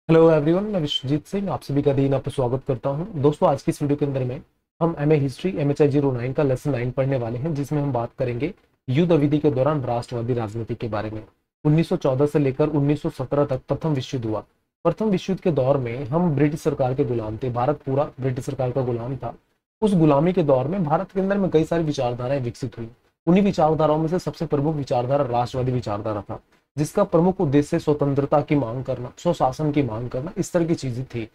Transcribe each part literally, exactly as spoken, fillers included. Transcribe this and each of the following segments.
Hello everyone, मैं विश्वजीत सिंह आप सभी का दिन आप स्वागत करता हूं। दोस्तों, आज की इस वीडियो के अंदर में हम M A history M H I zero nine का लेसन नाइन पढ़ने वाले हैं, जिसमें हम बात करेंगे युद्ध अवधि के दौरान राष्ट्रवादी राजनीति के बारे में। उन्नीस सौ चौदह से लेकर उन्नीस सौ सत्रह तक प्रथम विश्व युद्ध हुआ। प्रथम विश्व युद्ध के दौर में हम ब्रिटिश सरकार के गुलाम थे। भारत पूरा ब्रिटिश सरकार का गुलाम था। उस गुलामी के दौर में भारत के अंदर में कई सारी विचारधाराएं विकसित हुई। उन्हीं विचारधाराओं में से सबसे प्रमुख विचारधारा राष्ट्रवादी विचारधारा था, जिसका प्रमुख उद्देश्य स्वतंत्रता की मांग करना, स्वशासन की मांग करना, इस तरह की चीजें थी।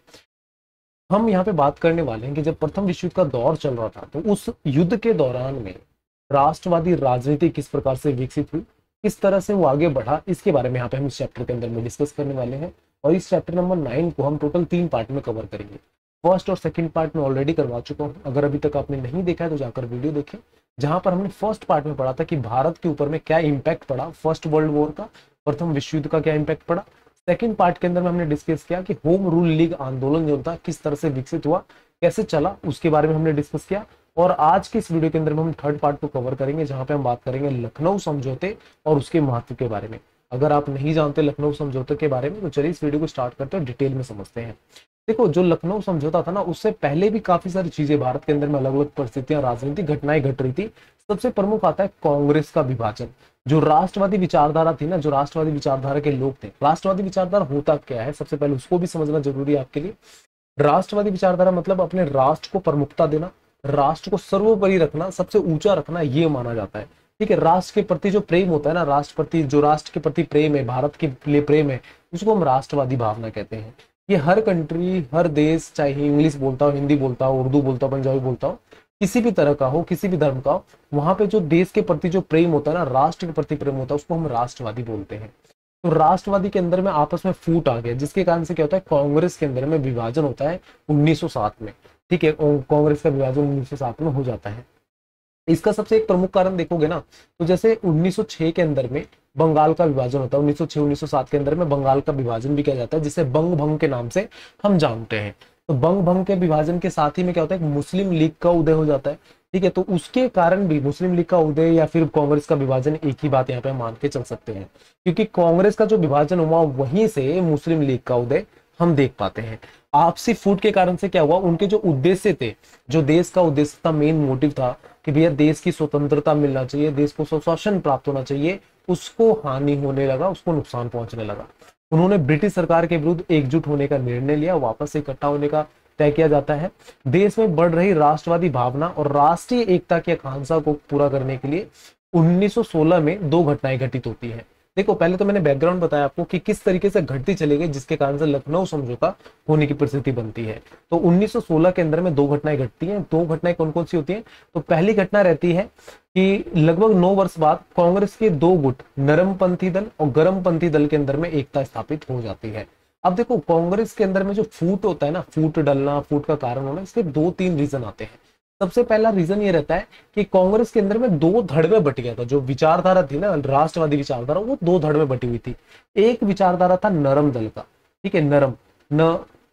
हम यहाँ पे बात करने वाले हैं कि जब प्रथम विश्व युद्ध का दौर चल रहा था, तो उस युद्ध के दौरान में राष्ट्रवादी राजनीति किस प्रकार से विकसित हुई, किस तरह से वो आगे बढ़ा, इसके बारे में यहाँ पे हम इस चैप्टर के अंदर में डिस्कस करने वाले हैं। और इस चैप्टर नंबर नाइन को हम टोटल तीन पार्ट में कवर करेंगे। फर्स्ट और सेकंड पार्ट में ऑलरेडी करवा चुका हूँ। अगर अभी तक आपने नहीं देखा है तो जाकर वीडियो देखें, जहां पर हमने फर्स्ट पार्ट में पढ़ा था कि भारत के ऊपर में क्या इंपैक्ट पड़ा फर्स्ट वर्ल्ड वॉर का, प्रथम विश्व युद्ध का क्या इंपैक्ट पड़ा। सेकंड पार्ट के अंदर में हमने डिस्कस किया कि होम रूल लीग आंदोलन जो था किस तरह से विकसित हुआ, कैसे चला, उसके बारे में हमने डिस्कस किया। और आज की इस वीडियो के अंदर में हम थर्ड पार्ट को कवर करेंगे, जहां पे हम बात करेंगे लखनऊ समझौते और उसके महत्व के बारे में। अगर आप नहीं जानते लखनऊ समझौते के बारे में, तो चलिए इस वीडियो को स्टार्ट करते हैं, डिटेल में समझते हैं। देखो, जो लखनऊ समझौता था ना, उससे पहले भी काफी सारी चीजें भारत के अंदर में अलग अलग परिस्थितियां, राजनीतिक घटनाएं घट रही थी। सबसे प्रमुख आता है कांग्रेस का विभाजन। जो राष्ट्रवादी विचारधारा थी ना, जो राष्ट्रवादी विचारधारा के लोग थे, राष्ट्रवादी विचारधारा होता क्या है, सबसे पहले उसको भी समझना जरूरी है आपके लिए। राष्ट्रवादी विचारधारा मतलब अपने राष्ट्र को प्रमुखता देना, राष्ट्र को सर्वोपरि रखना, सबसे ऊंचा रखना, ये माना जाता है। ठीक है, राष्ट्र के प्रति जो प्रेम होता है ना, राष्ट्र प्रति जो राष्ट्र के प्रति प्रेम है, भारत के लिए प्रेम है, उसको हम राष्ट्रवादी भावना कहते हैं। ये हर कंट्री, हर देश, चाहे इंग्लिश बोलता हो, हिंदी बोलता हो, उर्दू बोलता हो, पंजाबी बोलता हो, किसी भी तरह का हो, किसी भी धर्म का हो, वहां पे जो देश के प्रति जो प्रेम होता है ना, राष्ट्र के प्रति प्रेम होता है, उसको हम राष्ट्रवादी बोलते हैं। तो राष्ट्रवादी के अंदर में आपस में फूट आ गया, जिसके कारण से क्या होता है, कांग्रेस के अंदर में विभाजन होता है उन्नीस सौ सात में। ठीक है, कांग्रेस का विभाजन उन्नीस सौ सात में हो जाता है। इसका सबसे एक प्रमुख कारण देखोगे ना, तो जैसे उन्नीस सौ छह के अंदर में बंगाल का विभाजन होता है। उन्नीस सौ छह उन्नीस सौ सात के अंदर में बंगाल का विभाजन भी किया जाता है, जिसे बंग भंग के नाम से हम जानते हैं। तो बंग भंग के विभाजन के साथ ही में क्या होता है, मुस्लिम लीग का उदय हो जाता है। ठीक है, तो उसके कारण भी मुस्लिम लीग का उदय या फिर कांग्रेस का विभाजन, एक ही बात यहाँ पे मान के चल सकते हैं, क्योंकि कांग्रेस का जो विभाजन हुआ वहीं से मुस्लिम लीग का उदय हम देख पाते हैं। आपसी फूट के कारण से क्या हुआ, उनके जो उद्देश्य थे, जो देश का उद्देश्य था, मेन मोटिव था कि भैया देश की स्वतंत्रता मिलना चाहिए, देश को स्वशासन प्राप्त होना चाहिए, उसको हानि होने लगा, उसको नुकसान पहुंचने लगा। उन्होंने ब्रिटिश सरकार के विरुद्ध एकजुट होने का निर्णय लिया, वापस से इकट्ठा होने का तय किया जाता है। देश में बढ़ रही राष्ट्रवादी भावना और राष्ट्रीय एकता की आकांक्षा को पूरा करने के लिए उन्नीस सौ सोलह में दो घटनाएं घटित होती हैं। देखो, पहले तो मैंने बैकग्राउंड बताया आपको कि किस तरीके से घटती चली गई, जिसके कारण से लखनऊ समझौता होने की परिस्थिति बनती है। तो उन्नीस सौ सोलह के अंदर में दो घटनाएं घटती हैं। दो घटनाएं कौन कौन सी होती हैं, तो पहली घटना रहती है कि लगभग नौ वर्ष बाद कांग्रेस के दो गुट, नरमपंथी दल और गर्मपंथी दल के अंदर में एकता स्थापित हो जाती है। अब देखो, कांग्रेस के अंदर में जो फूट होता है ना, फूट डलना, फूट का कारण होना, इसके दो तीन रीजन आते हैं। सबसे पहला रीजन ये रहता है कि कांग्रेस के अंदर में दो धड़ में बट गया था। जो विचारधारा थी ना, राष्ट्रवादी विचारधारा, वो दो धड़ में बटी हुई थी। एक विचारधारा था नरम दल का। ठीक है, नरम न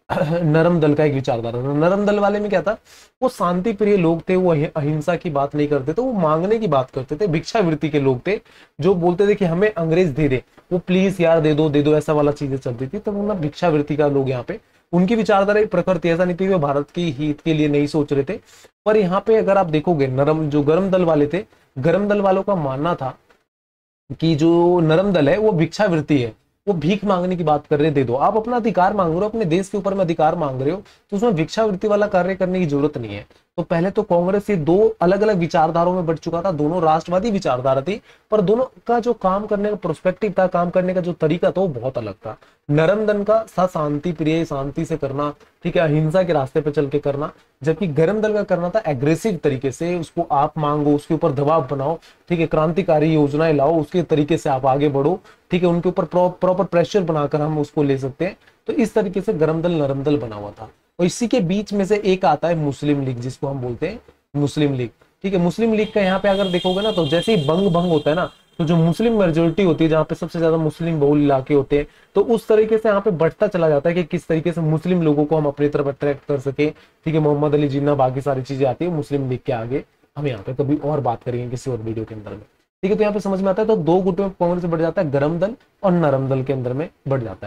नरम दल का एक विचारधारा था। नरम दल वाले में क्या था, वो शांति प्रिय लोग थे, वो अहिंसा की बात नहीं करते थे, वो मांगने की बात करते थे, भिक्षावृत्ति के लोग थे, जो बोलते थे कि हमें अंग्रेज दे दे, वो प्लीज यार दे दो दे दो, ऐसा वाला चीजें चलती थी। तो वो भिक्षावृत्ति का लोग यहाँ पे, उनकी विचारधारा प्रकृति ऐसा नहीं थी, वो भारत की हित के लिए नहीं सोच रहे थे। पर यहाँ पे अगर आप देखोगे, नरम जो गर्म दल वाले थे, गर्म दल वालों का मानना था कि जो नरम दल है वो भिक्षावृत्ति है, वो भीख मांगने की बात कर रहे, दे दो। आप अपना अधिकार मांग रहे हो, अपने देश के ऊपर में अधिकार मांग रहे हो, तो उसमें भिक्षावृत्ति वाला कार्य करने की जरूरत नहीं है। तो पहले तो कांग्रेस ये दो अलग अलग विचारधाराओं में बढ़ चुका था। दोनों राष्ट्रवादी विचारधारा थी, पर दोनों का जो काम करने का प्रोस्पेक्टिव था, काम करने का जो तरीका था, वो बहुत अलग था। नरम दल का था शांति प्रिय, शांति से करना, ठीक है, अहिंसा के रास्ते पे चल के करना, जबकि गर्म दल का करना था एग्रेसिव तरीके से, उसको आप मांगो, उसके ऊपर दबाव बनाओ, ठीक है, क्रांतिकारी योजनाएं लाओ, उसके तरीके से आप आगे बढ़ो, ठीक है, उनके ऊपर प्रॉपर प्रेशर बनाकर हम उसको ले सकते हैं। तो इस तरीके से गर्म दल नरम दल बना हुआ था। और इसी के बीच में से एक आता है मुस्लिम लीग, जिसको हम बोलते हैं मुस्लिम लीग। ठीक है, मुस्लिम लीग का यहाँ पे अगर देखोगे ना, तो जैसे ही बंग भंग होता है ना, तो जो मुस्लिम मेजोरिटी होती है, जहाँ पे सबसे ज्यादा मुस्लिम बहुल इलाके होते हैं, तो उस तरीके से यहाँ पे बढ़ता चला जाता है कि किस तरीके से मुस्लिम लोगों को हम अपनी तरफ अट्रैक्ट कर सके। ठीक है, मोहम्मद अली जिन्ना, बाकी सारी चीजें आती है मुस्लिम लीग के आगे, हम यहाँ पे कभी और बात करेंगे किसी और वीडियो के अंदर में। ठीक है, तो यहाँ पे समझ में आता है, तो दो गुटों में कांग्रेस बढ़ जाता है, गर्म दल और नरम दल के अंदर में बढ़ जाता है।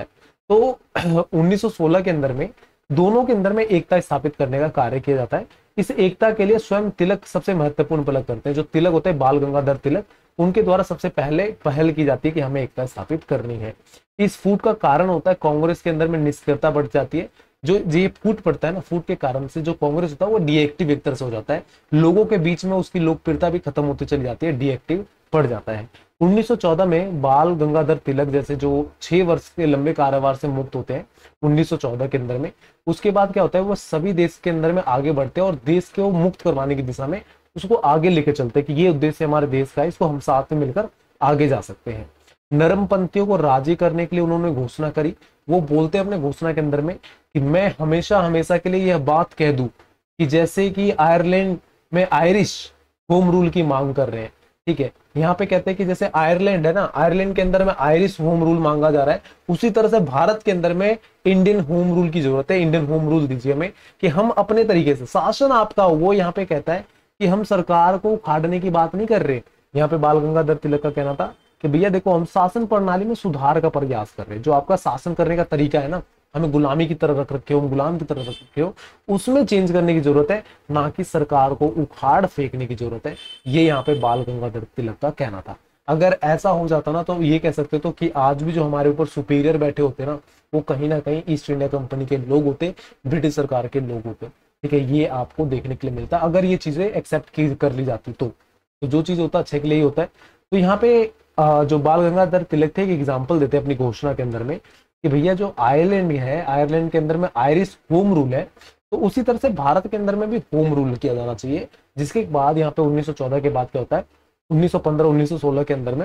तो उन्नीस सौ सोलह के अंदर में दोनों के अंदर में एकता स्थापित करने का कार्य किया जाता है। इस एकता के लिए स्वयं तिलक सबसे महत्वपूर्ण पहल करते हैं। जो तिलक होते हैं बाल गंगाधर तिलक, उनके द्वारा सबसे पहले पहल की जाती है कि हमें एकता स्थापित करनी है। इस फूट का कारण होता है कांग्रेस के अंदर में निष्क्रियता बढ़ जाती है। जो ये फूट पड़ता है ना, फूट के कारण से जो कांग्रेस होता है वो डीएक्टिव एक तरह से हो जाता है, लोगों के बीच में उसकी लोकप्रियता भी खत्म होती चली जाती है, डीएक्टिव पड़ जाता है। उन्नीस सौ चौदह में बाल गंगाधर तिलक जैसे जो छह वर्ष के लंबे कारावास से मुक्त होते हैं उन्नीस सौ चौदह के अंदर में, उसके बाद क्या होता है वो सभी देश के अंदर में आगे बढ़ते हैं और देश को मुक्त करवाने की दिशा में उसको आगे लेके चलते हैं कि ये उद्देश्य हमारे देश का है, इसको हम साथ में मिलकर आगे जा सकते हैं। नरमपंथियों को राजी करने के लिए उन्होंने घोषणा करी। वो बोलते हैं अपने घोषणा के अंदर में कि मैं हमेशा हमेशा के लिए यह बात कह दूं कि जैसे कि आयरलैंड में आयरिश होम रूल की मांग कर रहे हैं, ठीक है, यहाँ पे कहते हैं कि जैसे आयरलैंड है ना, आयरलैंड के अंदर में आयरिश होम रूल मांगा जा रहा है, उसी तरह से भारत के अंदर में इंडियन होम रूल की जरूरत है। इंडियन होम रूल दीजिए हमें कि हम अपने तरीके से शासन आपका हो। वो यहाँ पे कहता है कि हम सरकार को उखाड़ने की बात नहीं कर रहे। यहाँ पे बाल गंगाधर तिलक का कहना था कि भैया देखो हम शासन प्रणाली में सुधार का प्रयास कर रहे हैं। जो आपका शासन करने का तरीका है ना, हमें गुलामी की तरह रख रखे हो, गुलाम की तरह रख रखे हो, उसमें चेंज करने की जरूरत है, ना कि सरकार को उखाड़ फेंकने की जरूरत है। ये यहाँ पे बाल गंगाधर तिलक का कहना था। अगर ऐसा हो जाता ना तो ये कह सकते तो कि आज भी जो हमारे ऊपर सुपीरियर बैठे होते ना, वो कहीं ना कहीं ईस्ट इंडिया कंपनी के लोग होते, ब्रिटिश सरकार के लोग होते, ठीक है। ये आपको देखने के लिए मिलता है अगर ये चीजें एक्सेप्ट की कर ली जाती तो, तो जो चीज होता है अच्छे के लिए ही होता है। तो यहाँ पे जो बाल गंगाधर तिलक थे एक एग्जाम्पल देते हैं अपनी घोषणा के अंदर में कि भैया जो आयरलैंड है, आयरलैंड के अंदर में आयरिश होम रूल है, तो उसी तरह से भारत के अंदर में भी होम रूल किया जाना चाहिए। जिसके बाद यहाँ पे उन्नीस सौ चौदह के बाद क्या होता है, उन्नीस सौ पंद्रह उन्नीस सौ सोलह के अंदर में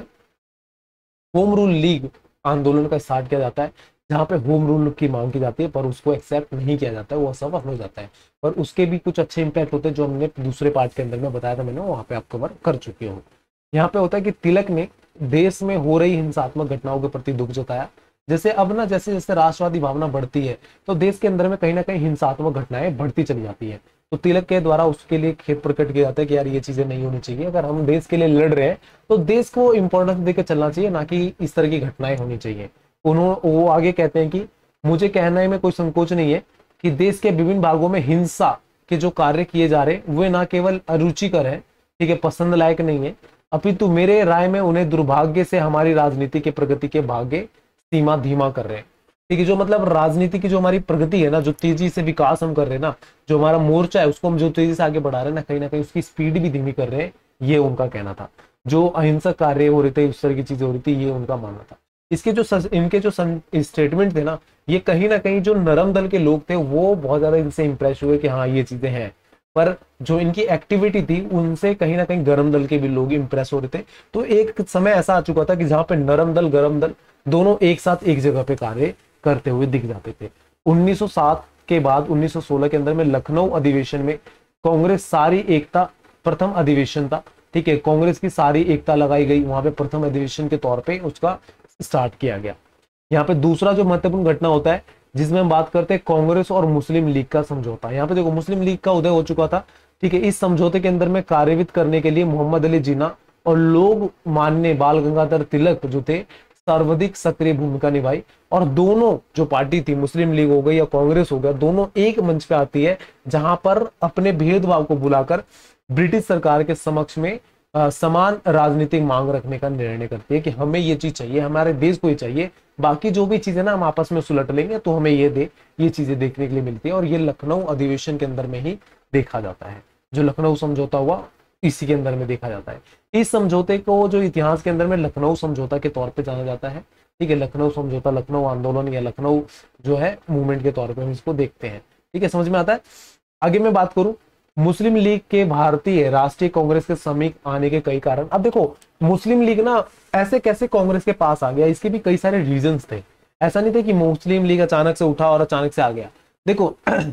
होम रूल लीग आंदोलन का स्टार्ट किया जाता है, जहाँ पे होम रूल की मांग की जाती है पर उसको एक्सेप्ट नहीं किया जाता है, वो असफल हो जाता है। पर उसके भी कुछ अच्छे इंपैक्ट होते हैं जो हमने दूसरे पार्ट के अंदर में बताया था, मैंने वहां पे आप कवर कर चुके हो। यहाँ पे होता है कि तिलक ने देश में हो रही हिंसात्मक घटनाओं के प्रति दुख जताया। जैसे अब ना जैसे जैसे राष्ट्रवादी भावना बढ़ती है तो देश के अंदर में कहीं ना कहीं हिंसात्मक घटनाएं बढ़ती चली जाती है। तो तिलक के द्वारा उसके लिए खेद प्रकट किया जाता है कि यार ये चीजें नहीं होनी चाहिए। अगर हम देश के लिए लड़ रहे हैं तो देश को इंपॉर्टेंस देकर चलना चाहिए, ना कि इस तरह की घटनाएं होनी चाहिए। उन्होंने वो आगे कहते हैं कि मुझे कहने में कोई संकोच नहीं है कि देश के विभिन्न भागों में हिंसा के जो कार्य किए जा रहे हैं वे न केवल अरुचिकर है, ठीक है, पसंद लायक नहीं है, अपितु मेरे राय में उन्हें दुर्भाग्य से हमारी राजनीति के प्रगति के भाग्य सीमा धीमा कर रहे हैं। ठीक है, जो मतलब राजनीति की जो हमारी प्रगति है ना, जो तेजी से विकास हम कर रहे हैं ना, जो हमारा मोर्चा है उसको हम जो तेजी से आगे बढ़ा रहे हैं ना, कहीं ना कहीं उसकी स्पीड भी धीमी कर रहे हैं, ये उनका कहना था। जो अहिंसक कार्य हो रहे थे, उस तरह की चीजें हो रही थी, ये उनका मानना था। इसके जो सस, इनके जो स्टेटमेंट थे ना, ये कहीं ना कहीं जो नरम दल के लोग थे वो बहुत ज्यादा इनसे इंप्रेस हुए कि हाँ ये चीजें हैं, पर जो इनकी एक्टिविटी थी उनसे कहीं ना कहीं गरम दल के भी लोग इंप्रेस हो रहे थे। तो एक समय ऐसा आ चुका था कि जहां पे नरम दल गरम दल दोनों एक साथ एक जगह पे कार्य करते हुए दिख जाते थे। उन्नीस सौ सात के बाद उन्नीस सौ सोलह के अंदर में लखनऊ अधिवेशन में कांग्रेस सारी एकता, प्रथम अधिवेशन था, ठीक है, कांग्रेस की सारी एकता लगाई गई वहां पे, प्रथम अधिवेशन के तौर पे उसका स्टार्ट किया गया। यहाँ पे दूसरा जो महत्वपूर्ण घटना होता है जिसमें हम बात करते हैं कांग्रेस और मुस्लिम लीग का समझौता। यहाँ पे देखो मुस्लिम लीग का उदय हो चुका था, ठीक है। इस समझौते के अंदर में कार्यान्वित करने के लिए मोहम्मद अली जिन्ना और लोग मान्य बाल गंगाधर तिलक जो थे सर्वाधिक सक्रिय भूमिका निभाई, और दोनों जो पार्टी थी, मुस्लिम लीग हो गई या कांग्रेस हो गया, दोनों एक मंच पे आती है जहां पर अपने भेदभाव को बुलाकर ब्रिटिश सरकार के समक्ष में आ, समान राजनीतिक मांग रखने का निर्णय करती है कि हमें ये चीज चाहिए, हमारे देश को ये चाहिए, बाकी जो भी चीजें ना हम आपस में सुलट लेंगे, तो हमें ये दे, ये चीजें देखने के लिए मिलती है। और ये लखनऊ अधिवेशन के अंदर में ही देखा जाता है। जो लखनऊ समझौता हुआ इसी के अंदर में देखा जाता है। इस समझौते को जो इतिहास के अंदर में लखनऊ समझौता के तौर पे जाना जाता है, ठीक है, लखनऊ समझौता, लखनऊ आंदोलन या लखनऊ जो है मूवमेंट के तौर पे हम इसको देखते हैं, ठीक है, समझ में आता है। आगे मैं बात करूं मुस्लिम लीग के भारतीय राष्ट्रीय कांग्रेस के समीप आने के कई कारण। अब देखो मुस्लिम लीग ना ऐसे कैसे कांग्रेस के पास आ गया, इसके भी कई सारे रीजंस थे। ऐसा नहीं थे कि मुस्लिम लीग अचानक से उठा और अचानक से आ गया। देखो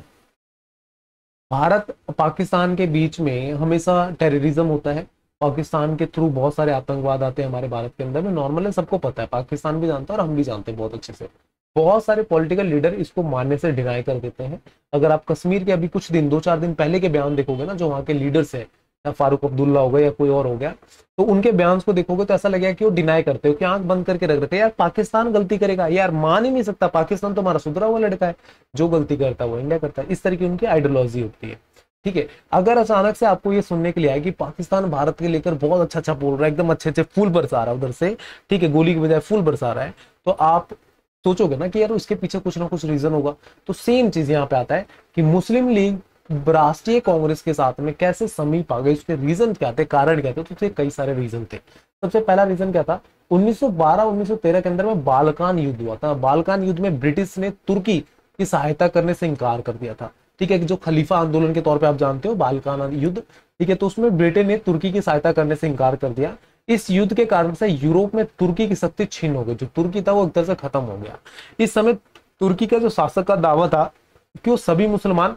भारत पाकिस्तान के बीच में हमेशा टेररिज्म होता है, पाकिस्तान के थ्रू बहुत सारे आतंकवाद आते हैं हमारे भारत के अंदर में, नॉर्मल है, सबको पता है, पाकिस्तान भी जानता है और हम भी जानते हैं बहुत अच्छे से। बहुत सारे पॉलिटिकल लीडर इसको मानने से डिनाई कर देते हैं। अगर आप कश्मीर के अभी कुछ दिन, दो चार दिन पहले के बयान देखोगे ना, जो वहाँ के लीडर्स है, या फारूक अब्दुल्ला हो गया या कोई और हो गया, तो उनके बयान को देखोगे तो ऐसा लगेगा कि वो डिनाई करते हो, कि आंख बंद करके रख रखे यार पाकिस्तान गलती करेगा, यार मान ही नहीं सकता, पाकिस्तान तो हमारा सुधरा हुआ लड़का है, जो गलती करता है वो इंडिया करता है। इस तरह की उनकी आइडियोलॉजी होती है। ठीक है, अगर अचानक से आपको ये सुनने के लिए आए कि पाकिस्तान भारत के लेकर बहुत अच्छा अच्छा बोल रहा है, एकदम अच्छे अच्छे फूल बरसा रहा है उधर से, ठीक है, गोली की बजाय फूल बरसा रहा है, तो आप सोचोगे ना कि यार उसके पीछे कुछ ना कुछ रीजन होगा। तो सेम चीज यहाँ पे आता है कि मुस्लिम लीग राष्ट्रीय कांग्रेस के साथ में कैसे समीप आ गई, उसके रीजन क्या थे, कारण क्या थे, तो उसके कई सारे रीजन थे। सबसे पहला रीजन क्या था, उन्नीस सौ बारह उन्नीस सौ तेरह के अंदर में बाल्कान युद्ध हुआ था। बाल्कान युद्ध में ब्रिटिश ने तुर्की की सहायता करने से इंकार कर दिया था। ठीक है, जो खलीफा आंदोलन के तौर पे आप जानते हो बाल्कान युद्ध, ठीक है, तो उसमें ब्रिटेन ने तुर्की की सहायता करने से इंकार कर दिया। इस युद्ध के कारण से यूरोप में तुर्की की शक्ति छीन हो गई, जो तुर्की था वो एक तरह से खत्म हो गया। इस समय तुर्की का जो शासक का दावा था कि वो सभी मुसलमान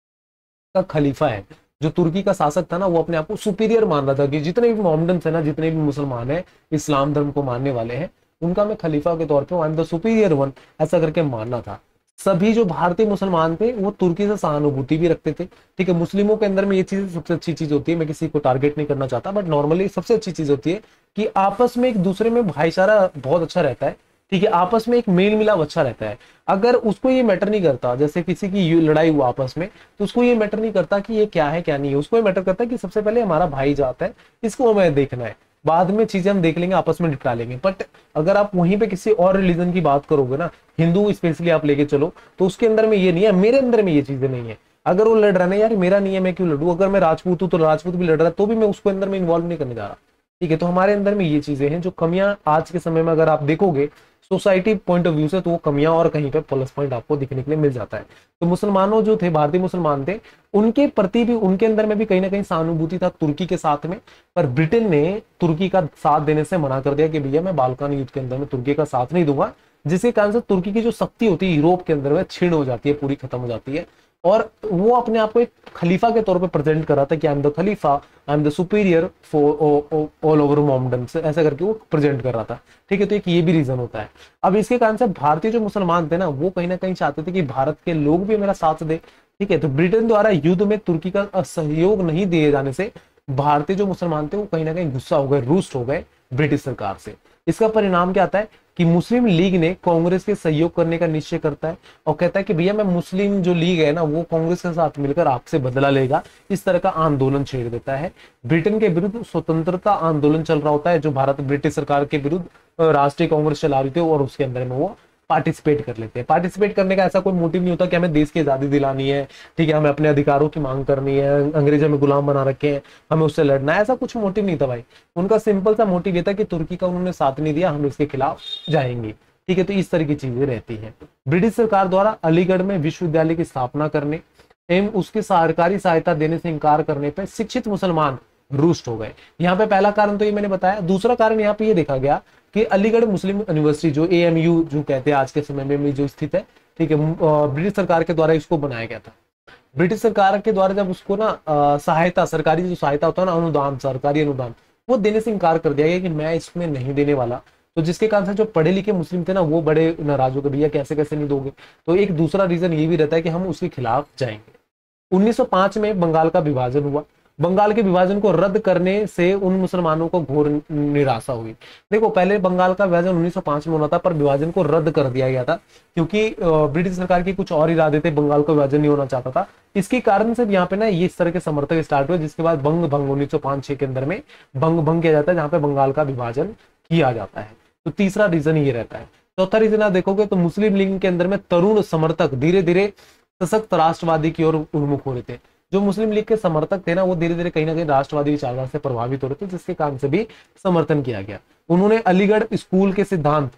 का खलीफा है, जो तुर्की का शासक था ना वो अपने आप को सुपीरियर मान रहा था कि जितने भी मोहम्मदन है ना, जितने भी मुसलमान है, इस्लाम धर्म को मानने वाले हैं, उनका मैं खलीफा के तौर पे I am the superior one, ऐसा करके मानना था। सभी जो भारतीय मुसलमान थे वो तुर्की से सहानुभूति भी रखते थे। ठीक है, मुस्लिमों के अंदर में ये चीज सबसे अच्छी चीज होती है, मैं किसी को टारगेट नहीं करना चाहता, बट नॉर्मली सबसे अच्छी चीज होती है कि आपस में एक दूसरे में भाईचारा बहुत अच्छा रहता है। ठीक है, आपस में एक मेल मिलाप अच्छा रहता है। अगर उसको ये मैटर नहीं करता, जैसे किसी की लड़ाई हुआ आपस में, तो उसको ये मैटर नहीं करता कि ये क्या है क्या नहीं है, उसको ये मैटर करता है कि सबसे पहले हमारा भाई जाता है, इसको हमें देखना है, बाद में चीजें हम देख लेंगे, आपस में निपटा लेंगे। बट अगर आप वहीं पे किसी और रिलीजन की बात करोगे ना, हिंदू स्पेशली आप लेके चलो, तो उसके अंदर में ये नहीं है, मेरे अंदर में ये चीजें नहीं है। अगर वो लड़ रहा है यार मेरा नहीं है, मैं क्यों लड़ू, अगर मैं राजपूत हूं तो राजपूत भी लड़ रहा है तो भी मैं उसको अंदर में इन्वॉल्व नहीं करने जा रहा। ठीक है, तो हमारे अंदर में ये चीजें हैं जो कमियां आज के समय में अगर आप देखोगे सोसाइटी पॉइंट ऑफ व्यू से, तो वो कमियां और कहीं पे प्लस पॉइंट आपको दिखने के लिए मिल जाता है। तो मुसलमानों जो थे, भारतीय मुसलमान थे, उनके प्रति भी, उनके अंदर में भी कहीं ना कहीं सहानुभूति था तुर्की के साथ में, पर ब्रिटेन ने तुर्की का साथ देने से मना कर दिया कि भैया मैं बाल्कान युद्ध के अंदर में तुर्की का साथ नहीं दूंगा, जिसके कारण से तुर्की की जो शक्ति होती है यूरोप के अंदर में छीण हो जाती है, पूरी खत्म हो जाती है। और वो अपने आप को एक खलीफा के तौर पे प्रेजेंट कर रहा था कि आई एम द खलीफा, I am the superior for all over Mohammedan, ऐसा करके वो प्रेजेंट कर रहा था। ठीक है, तो एक ये भी रीजन होता है। अब इसके कारण से भारतीय जो मुसलमान थे ना, वो कहीं ना कहीं चाहते थे कि भारत के लोग भी मेरा साथ दे। ठीक है, तो ब्रिटेन द्वारा युद्ध में तुर्की का सहयोग नहीं दिए जाने से भारतीय जो मुसलमान थे वो कहीं ना कहीं गुस्सा हो गए, रूस्ट हो गए ब्रिटिश सरकार से। इसका परिणाम क्या आता है कि मुस्लिम लीग ने कांग्रेस के सहयोग करने का निश्चय करता है और कहता है कि भैया मैं मुस्लिम जो लीग है ना वो कांग्रेस के साथ मिलकर आपसे बदला लेगा। इस तरह का आंदोलन छेड़ देता है। ब्रिटेन के विरुद्ध स्वतंत्रता आंदोलन चल रहा होता है, जो भारत ब्रिटिश सरकार के विरुद्ध राष्ट्रीय कांग्रेस चला रही थी, और उसके अंदर में वो पार्टिसिपेट कर लेते हैं। पार्टिसिपेट करने का ऐसा कोई मोटिव नहीं होता कि हमें देश की आजादी दिलानी है, ठीक है, हमें अपने अधिकारों की मांग करनी है, अंग्रेज हमें गुलाम बना रखे हैं, हमें उससे लड़ना है, ऐसा कुछ मोटिव नहीं था भाई। उनका सिंपल सा मोटिव ये था कि तुर्की का उन्होंने साथ नहीं दिया, हम इसके खिलाफ जाएंगे। ठीक है, तो इस तरह की चीजें रहती है। ब्रिटिश सरकार द्वारा अलीगढ़ में विश्वविद्यालय की स्थापना करने एवं उसकी सरकारी सहायता देने से इंकार करने पर शिक्षित मुसलमान रुष्ट हो गए। यहाँ पे पहला कारण तो ये मैंने बताया। दूसरा कारण यहाँ पे ये देखा गया कि अलीगढ़ मुस्लिम यूनिवर्सिटी, जो ए एम यू जो कहते हैं आज के समय में जो स्थित है, ठीक है, ब्रिटिश सरकार के द्वारा इसको बनाया गया था। ब्रिटिश सरकार के द्वारा जब उसको ना सहायता, सरकारी जो सहायता होता है ना, अनुदान, सरकारी अनुदान, वो देने से इंकार कर दिया गया कि मैं इसमें नहीं देने वाला। तो जिसके कारण से जो पढ़े लिखे मुस्लिम थे ना, वो बड़े नाराज हो गए, भैया कैसे कैसे नहीं दोगे। तो एक दूसरा रीजन ये भी रहता है कि हम उसके खिलाफ जाएंगे। उन्नीस सौ पांच में बंगाल का विभाजन हुआ। बंगाल के विभाजन को रद्द करने से उन मुसलमानों को घोर निराशा हुई। देखो, पहले बंगाल का विभाजन उन्नीस सौ पांच में होना था, पर विभाजन को रद्द कर दिया गया था क्योंकि ब्रिटिश सरकार के कुछ और इरादे थे, बंगाल का विभाजन नहीं होना चाहता था। इसके कारण से यहाँ पे ना ये इस तरह के समर्थक स्टार्ट हुए, जिसके बाद बंग भंग उन्नीस सौ पांच छह के अंदर में बंग भंग किया जाता है, जहाँ पे बंगाल का विभाजन किया जाता है। तो तीसरा रीजन ये रहता है। चौथा रीजन आप देखोगे तो मुस्लिम लीग के अंदर में तरुण समर्थक धीरे धीरे सशक्त राष्ट्रवादी की ओर उन्मुख हो रहे थे। जो मुस्लिम लीग के समर्थक थे ना, वो धीरे धीरे कहीं ना कहीं राष्ट्रवादी विचारधारा से प्रभावित हो रहे थे, जिसके कारण से भी समर्थन किया गया। उन्होंने अलीगढ़ स्कूल के सिद्धांत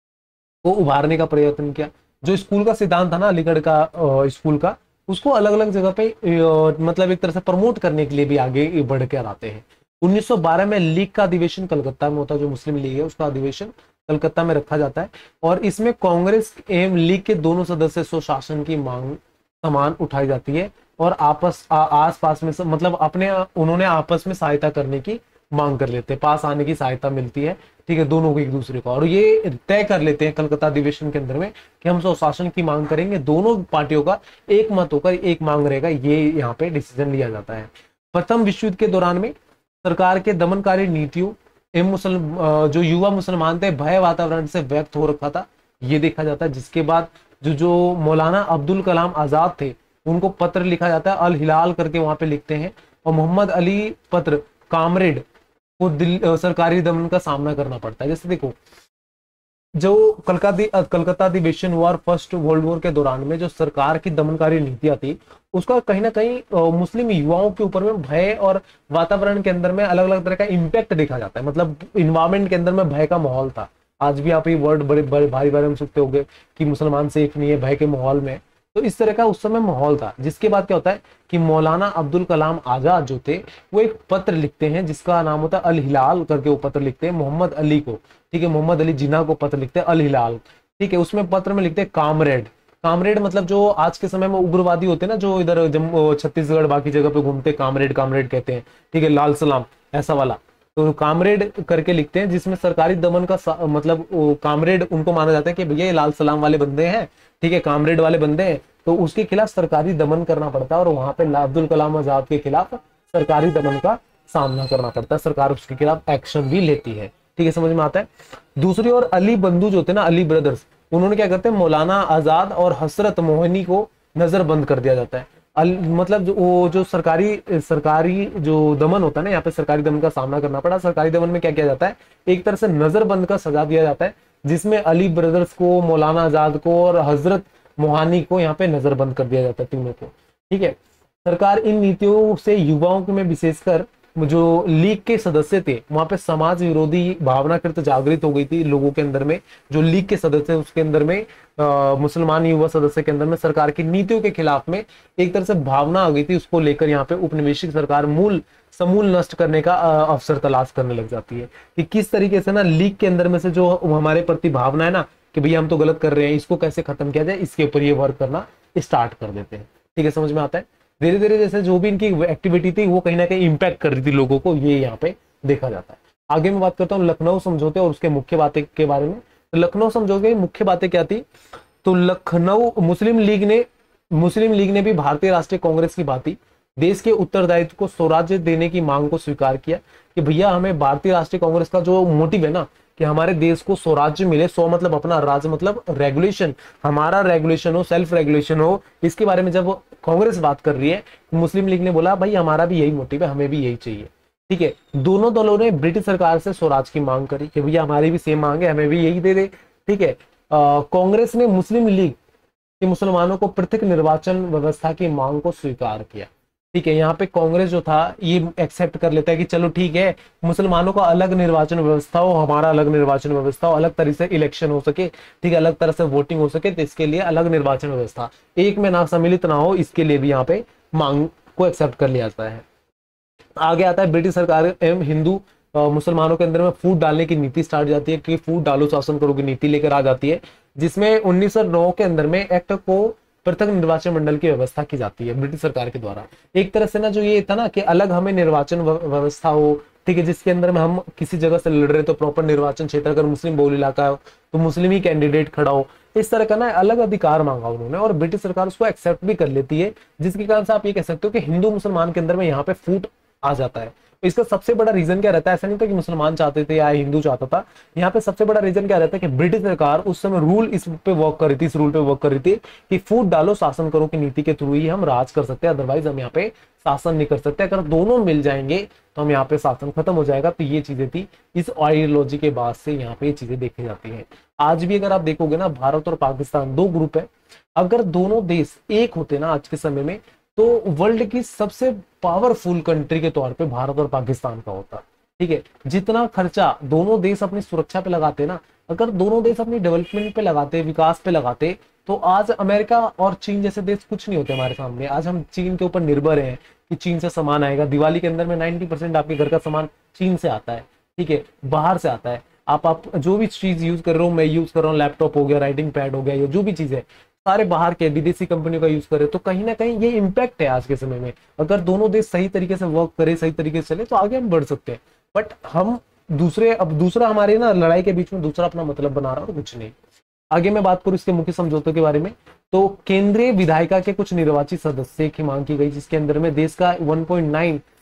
को उभारने का प्रयत्न किया। जो स्कूल का सिद्धांत था ना अलीगढ़ का स्कूल का, उसको अलग अलग जगह पे मतलब एक तरह से प्रमोट करने के लिए भी आगे बढ़ कर आते हैं। उन्नीस सौ बारह में लीग का अधिवेशन कलकत्ता में होता है। जो मुस्लिम लीग है उसका अधिवेशन कलकत्ता में रखा जाता है, और इसमें कांग्रेस एवं लीग के दोनों सदस्य स्वशासन की मांग समान उठाई जाती है, और आपस आस पास में मतलब अपने उन्होंने आपस में सहायता करने की मांग कर लेते हैं, पास आने की सहायता मिलती है। ठीक है, दोनों को एक दूसरे को, और ये तय कर लेते हैं कलकत्ता अधिवेशन के अंदर में कि हम स्वशासन की मांग करेंगे। दोनों पार्टियों का एक मत होकर एक मांग रहेगा, ये यहाँ पे डिसीजन लिया जाता है। प्रथम विश्व युद्ध के दौरान में सरकार के दमनकारी नीतियों एवं मुसलम जो युवा मुसलमान थे भय वातावरण से व्यक्त हो रखा था, ये देखा जाता है। जिसके बाद जो जो मौलाना अब्दुल कलाम आजाद थे उनको पत्र लिखा जाता है, अल हिलाल करके वहां पे लिखते हैं, और मोहम्मद अली पत्र कामरेड को दिल सरकारी दमन का सामना करना पड़ता है। जैसे देखो जो कलकत्ता कलकत्ता अधिवेशन हुआ और फर्स्ट वर्ल्ड वॉर के दौरान में जो सरकार की दमनकारी नीतियां थी उसका कहीं ना कहीं मुस्लिम युवाओं के ऊपर में भय और वातावरण के अंदर में अलग अलग तरह का इम्पैक्ट देखा जाता है। मतलब इन्वायरमेंट के अंदर में भय का माहौल था। आज भी आप ये वर्ड बड़े बड़े भारी भारी में सुनते होंगे कि मुसलमान सेफ नहीं है भय के माहौल में, तो इस तरह का उस समय माहौल था। जिसके बाद क्या होता है कि मौलाना अब्दुल कलाम आजाद जो थे वो एक पत्र लिखते हैं जिसका नाम होता है अल हिलाल करके, वो पत्र लिखते हैं मोहम्मद अली को, ठीक है, मोहम्मद अली जिन्ना को पत्र लिखते हैं अल हिलाल, ठीक है। उसमें पत्र में लिखते हैं कामरेड। कामरेड मतलब जो आज के समय में उग्रवादी होते हैं ना, जो इधर जम्मू छत्तीसगढ़ बाकी जगह पे घूमते, कामरेड कामरेड कहते हैं, ठीक है, लाल सलाम ऐसा वाला, तो कामरेड करके लिखते हैं, जिसमें सरकारी दमन का मतलब कामरेड उनको माना जाता है कि भैया ये लाल सलाम वाले बंदे हैं, ठीक है, कामरेड वाले बंदे हैं, तो उसके खिलाफ सरकारी दमन करना पड़ता है और वहां पे अब्दुल कलाम आजाद के खिलाफ सरकारी दमन का सामना करना पड़ता है, सरकार उसके खिलाफ एक्शन भी लेती है, ठीक है, समझ में आता है। दूसरी ओर अली बंधु जो थे ना, अली ब्रदर्स, उन्होंने क्या करते हैं मौलाना आजाद और हसरत मोहनी को नजरबंद कर दिया जाता है। अल, मतलब जो वो जो सरकारी सरकारी जो दमन होता है ना, यहाँ पे सरकारी दमन का सामना करना पड़ा। सरकारी दमन में क्या किया जाता है, एक तरह से नजरबंद का सजा दिया जाता है, जिसमें अली ब्रदर्स को, मौलाना आजाद को और हजरत मोहानी को यहाँ पे नजरबंद कर दिया जाता है, तीनों को, ठीक है। सरकार इन नीतियों से युवाओं में विशेषकर जो लीग के सदस्य थे वहां पे समाज विरोधी भावना कृत जागृत हो गई थी लोगों के अंदर में। जो लीग के सदस्य उसके अंदर में आ, मुसलमान युवा सदस्य के अंदर में सरकार की नीतियों के खिलाफ में एक तरह से भावना आ गई थी। उसको लेकर यहाँ पे उपनिवेशिक सरकार मूल समूल नष्ट करने का अवसर तलाश करने लग जाती है कि किस तरीके से ना लीग के अंदर में से जो हमारे प्रति भावना है ना कि भैया हम तो गलत कर रहे हैं, इसको कैसे खत्म किया जाए, इसके ऊपर ये वर्क करना स्टार्ट कर देते हैं, ठीक है, समझ में आता है। धीरे धीरे जैसे जो भी इनकी एक्टिविटी थी वो कहीं ना कहीं इंपैक्ट कर रही थी लोगों को, ये यहाँ पे देखा जाता है। आगे मैं बात करता हूँ लखनऊ समझौते और उसके मुख्य बातें के बारे में। तो लखनऊ समझौते की मुख्य बातें क्या थी, तो लखनऊ मुस्लिम लीग ने मुस्लिम लीग ने भी भारतीय राष्ट्रीय कांग्रेस की भांति देश के उत्तरदायित्व को स्वराज्य देने की मांग को स्वीकार किया कि भैया हमें भारतीय राष्ट्रीय कांग्रेस का जो मोटिव है ना कि हमारे देश को स्वराज्य मिले, स्व मतलब अपना, राज्य मतलब रेगुलेशन, हमारा रेगुलेशन हो, सेल्फ रेगुलेशन हो, इसके बारे में जब कांग्रेस बात कर रही है, मुस्लिम लीग ने बोला भाई हमारा भी यही मोटिव है, हमें भी यही चाहिए, ठीक है। दोनों दलों ने ब्रिटिश सरकार से स्वराज की मांग करी कि भैया हमारी भी सेम मांग है, हमें भी यही दे दे, ठीक है। कांग्रेस ने मुस्लिम लीग के मुसलमानों को पृथक निर्वाचन व्यवस्था की मांग को स्वीकार किया, ठीक है। यहाँ पे कांग्रेस जो था ये एक्सेप्ट कर लेता है कि चलो ठीक है, मुसलमानों का अलग निर्वाचन व्यवस्था हो, हमारा अलग निर्वाचन व्यवस्था हो, अलग तरह से इलेक्शन हो सके, ठीक है, अलग तरह से वोटिंग हो सके, तो इसके लिए अलग निर्वाचन व्यवस्था, एक में ना सम्मिलित ना हो, इसके लिए भी यहाँ पे मांग को एक्सेप्ट कर लिया जाता है। आगे आता है ब्रिटिश सरकार एवं हिंदू मुसलमानों के अंदर में फूट डालने की नीति स्टार्ट जाती है कि फूट डालो शासन करो की नीति लेकर आ जाती है, जिसमें उन्नीस सौ नौ के अंदर में एक्ट को पृथक निर्वाचन मंडल की व्यवस्था की जाती है ब्रिटिश सरकार के द्वारा। एक तरह से ना जो ये था ना कि अलग हमें निर्वाचन व्यवस्था हो, ठीक है, जिसके अंदर में हम किसी जगह से लड़ रहे तो प्रॉपर निर्वाचन क्षेत्र, अगर मुस्लिम बहुल इलाका हो तो मुस्लिम ही कैंडिडेट खड़ा हो, इस तरह का ना अलग अधिकार मांगा उन्होंने और ब्रिटिश सरकार उसको एक्सेप्ट भी कर लेती है, जिसके कारण से आप ये कह सकते हो कि हिंदू मुसलमान के अंदर में यहाँ पे फूट आ जाता है। इसका सबसे बड़ा रीजन क्या रहता है, ऐसा नहीं था कि मुसलमान चाहते थे या हिंदू चाहता था, यहाँ पे सबसे बड़ा रीजन क्या रहता है कि ब्रिटिश सरकार उस समय रूल इस पे वर्क कर रही थी, इस रूल पे वर्क कर रही थी कि फूट डालो शासन करो की नीति के थ्रू ही हम राज कर सकते हैं, अदरवाइज हम यहाँ पे शासन नहीं कर सकते, अगर दोनों मिल जाएंगे तो हम यहाँ पे शासन खत्म हो जाएगा। तो ये चीजें थी, इस आइडियोलॉजी के बाद से यहाँ पे ये चीजें देखी जाती है। आज भी अगर आप देखोगे ना, भारत और पाकिस्तान दो ग्रुप है, अगर दोनों देश एक होते ना आज के समय में तो वर्ल्ड की सबसे पावरफुल कंट्री के तौर पे भारत और पाकिस्तान का होता, ठीक है। जितना खर्चा दोनों देश अपनी सुरक्षा पे लगाते ना, अगर दोनों देश अपनी डेवलपमेंट पे लगाते, विकास पे लगाते, तो आज अमेरिका और चीन जैसे देश कुछ नहीं होते हमारे सामने। आज हम चीन के ऊपर निर्भर हैं कि चीन से सामान आएगा, दिवाली के अंदर में नाइन्टी परसेंट आपके घर का सामान चीन से आता है, ठीक है, बाहर से आता है। आप आप जो भी चीज यूज कर रहे हो, मैं यूज कर रहा हूँ, लैपटॉप हो गया, राइटिंग पैड हो गया, या जो भी चीज है सारे बाहर के विदेशी कंपनियों का यूज करे, तो कहीं ना कहीं ये इम्पैक्ट है आज के समय में। अगर दोनों देश सही तरीके से वर्क करे, सही तरीके से चले, तो आगे हम बढ़ सकते हैं। बट हम दूसरे अब दूसरा हमारे ना लड़ाई के बीच में दूसरा अपना मतलब बना रहा है और कुछ नहीं। आगे मैं बात करूं इसके मुख्य समझौतों के बारे में, तो केंद्रीय विधायिका के कुछ निर्वाचित सदस्य की मांग की गई, जिसके अंदर में देश का वन पॉइंट नाइन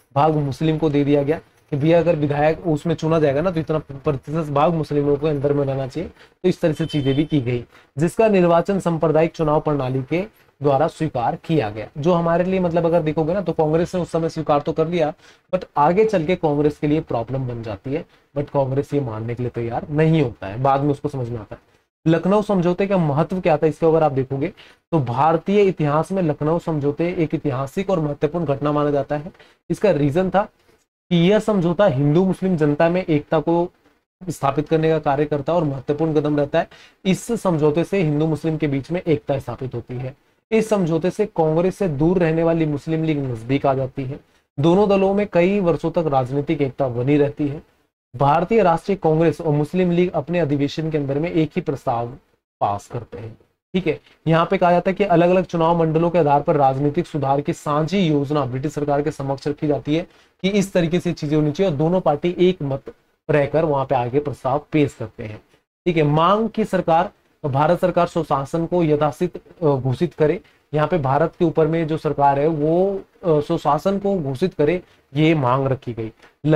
भाग मुस्लिम को दे दिया गया कि भैया अगर विधायक उसमें चुना जाएगा ना तो इतना प्रतिशत भाग मुस्लिमों को अंदर में रहना चाहिए। तो इस तरह से चीजें भी की गई, जिसका निर्वाचन सांप्रदायिक चुनाव प्रणाली के द्वारा स्वीकार किया गया। जो हमारे लिए मतलब अगर देखोगे ना तो कांग्रेस ने उस समय स्वीकार तो कर लिया, बट आगे चल के कांग्रेस के लिए प्रॉब्लम बन जाती है। बट कांग्रेस ये मानने के लिए तैयार नहीं होता है, बाद में उसको समझ में आता है। लखनऊ समझौते का महत्व क्या था, इसके अगर आप देखोगे तो भारतीय इतिहास में लखनऊ समझौते एक ऐतिहासिक और महत्वपूर्ण घटना माना जाता है। इसका रीजन था कि यह समझौता हिंदू मुस्लिम जनता में एकता को स्थापित करने का कार्य करता है और महत्वपूर्ण कदम रहता है। इस समझौते से हिंदू मुस्लिम के बीच में एकता स्थापित होती है। इस समझौते से कांग्रेस से दूर रहने वाली मुस्लिम लीग नजदीक आ जाती है। दोनों दलों में कई वर्षों तक राजनीतिक एकता बनी रहती है। भारतीय राष्ट्रीय कांग्रेस और मुस्लिम लीग अपने अधिवेशन के अंदर में एक ही प्रस्ताव पास करते हैं। ठीक है, यहाँ पे कहा जाता है कि अलग अलग चुनाव मंडलों के आधार पर राजनीतिक सुधार की साझी योजना ब्रिटिश सरकार के समक्ष रखी जाती है कि इस तरीके से चीजें होनी चाहिए, और दोनों पार्टी एक मत रहकर वहां पे आगे प्रस्ताव पेश करते हैं। ठीक है, मांग की सरकार भारत सरकार सुशासन को यथासित घोषित करे। यहाँ पे भारत के ऊपर में जो सरकार है वो सुशासन को घोषित करे, ये मांग रखी गई।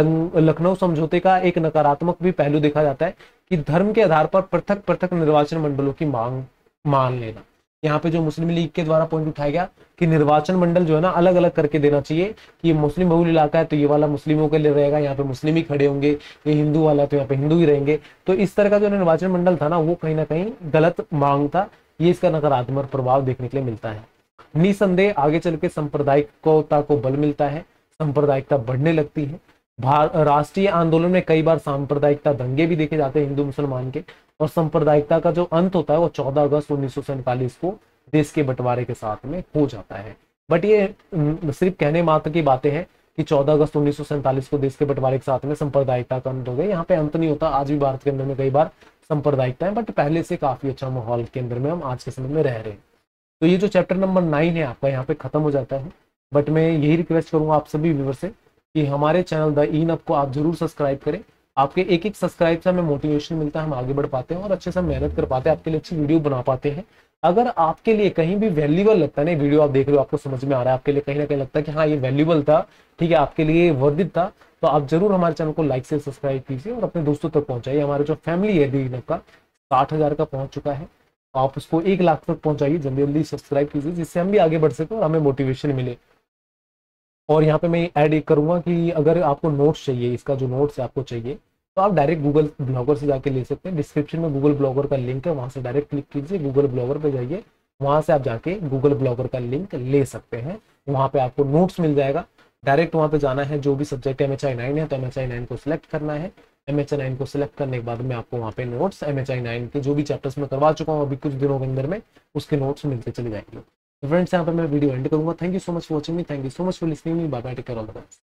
लखनऊ समझौते का एक नकारात्मक भी पहलू देखा जाता है कि धर्म के आधार पर पृथक पृथक निर्वाचन मंडलों की मांग मान लेना। यहाँ पे जो मुस्लिम लीग के द्वारा पॉइंट उठाया गया कि निर्वाचन मंडल जो है ना अलग अलग करके देना चाहिए, कि ये मुस्लिम बहुल इलाका है तो ये वाला मुस्लिमों के लिए रहेगा, यहाँ पे मुस्लिम ही खड़े होंगे, ये हिंदू वाला है तो यहाँ पे हिंदू ही रहेंगे। तो इस तरह का जो निर्वाचन मंडल था ना वो कहीं ना कहीं गलत मांग था। ये इसका नकारात्मक प्रभाव देखने के लिए मिलता है। निसंदेह आगे चल के सांप्रदायिकता को बल मिलता है, सांप्रदायिकता बढ़ने लगती है। राष्ट्रीय आंदोलन में कई बार सांप्रदायिकता दंगे भी देखे जाते हैं हिंदू मुसलमान के, और सांप्रदायिकता का जो अंत होता है वो चौदह अगस्त उन्नीस सौ सैंतालीस को देश के बंटवारे के साथ में हो जाता है। बट ये सिर्फ कहने मात्र की बातें हैं कि चौदह अगस्त उन्नीस सौ सैंतालीस को देश के बंटवारे के साथ में सांप्रदायिकता का अंत हो गया। यहाँ पे अंत नहीं होता, आज भी भारत के अंदर में कई बार सांप्रदायिकता है, बट पहले से काफी अच्छा माहौल के अंदर में हम आज के समय में रह रहे हैं। तो ये जो चैप्टर नंबर नाइन है आपका यहाँ पे खत्म हो जाता है। बट मैं यही रिक्वेस्ट करूंगा आप सभी व्यूअर से कि हमारे चैनल द ई नब को आप जरूर सब्सक्राइब करें। आपके एक एक सब्सक्राइब से हमें मोटिवेशन मिलता है, हम आगे बढ़ पाते हैं और अच्छे से मेहनत कर पाते हैं, आपके लिए अच्छी वीडियो बना पाते हैं। अगर आपके लिए कहीं भी वैल्यूबल लगता है, नहीं वीडियो आप देख रहे हो आपको समझ में आ रहा है, आपके लिए कहीं ना कहीं लगता है कि हाँ ये वैल्यूबल था, ठीक है, आपके लिए वर्दित था, तो आप जरूर हमारे चैनल को लाइक से सब्सक्राइब कीजिए और अपने दोस्तों तक पहुंचाइए। हमारे जो फैमिली है द ई नब का साठ हजार का पहुंच चुका है, आप उसको एक लाख तक पहुंचाइए, जल्दी जल्दी सब्सक्राइब कीजिए जिससे हम भी आगे बढ़ सके और हमें मोटिवेशन मिले। और यहाँ पे मैं ऐड एक करूंगा कि अगर आपको नोट्स चाहिए, इसका जो नोट्स है आपको चाहिए तो आप डायरेक्ट गूगल ब्लॉगर से जाके ले सकते हैं। डिस्क्रिप्शन में गूगल ब्लॉगर का लिंक है, वहां से डायरेक्ट क्लिक कीजिए, गूगल ब्लॉगर पे जाइए, वहां से आप जाके गूगल ब्लॉगर का लिंक ले सकते हैं। वहां पे आपको नोट्स मिल जाएगा। डायरेक्ट वहां पे जाना है, जो भी subject M H I nine है तो एम एच आई नाइन को सिलेक्ट करना है। एम एच आई नाइन को सिलेक्ट करने के बाद में आपको वहाँ पे notes M H I nine के जो भी चैप्टर्स में करवा चुका हूँ अभी कुछ दिनों के अंदर में, उसके नोट्स मिलते चले जाएंगे। फ्रेंड्स यहाँ पे मैं वीडियो एंड करूंगा। Thank you so much for watching me, thank you so much for listening me, bye bye, take care, all the best.